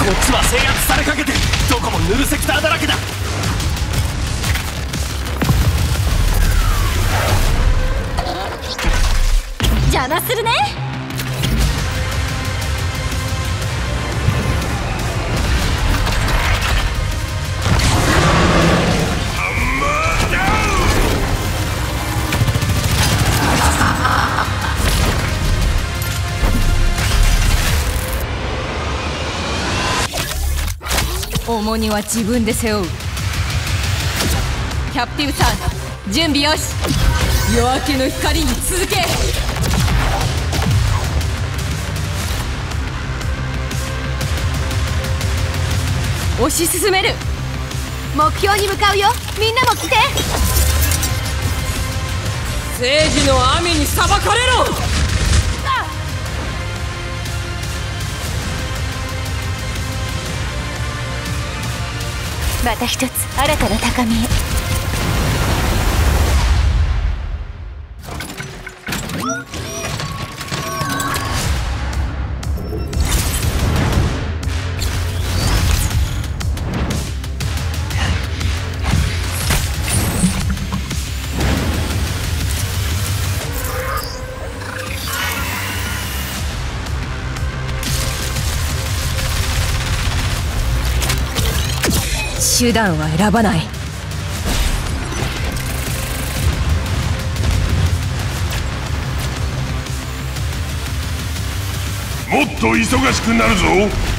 ちは制圧されかけてどこもヌルセクターだらけだ。 邪魔するね。重荷は自分で背負う。キャプティブさん、準備よし。夜明けの光に続け。推し進める。目標に向かうよ。みんなも来て。正義の網に裁かれろ。また一つ新たな高みへ。手段は選ばない。 もっと忙しくなるぞ。